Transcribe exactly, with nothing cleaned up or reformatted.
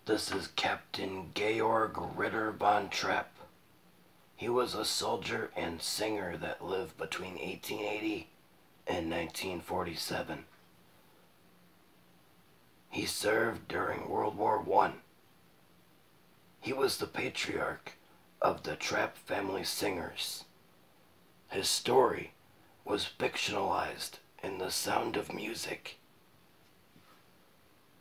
This is Captain Georg Ritter von Trapp. He was a soldier and singer that lived between eighteen eighty and nineteen forty-seven. He served during World War One. He was the patriarch of the Trapp family singers. His story was fictionalized in The Sound of Music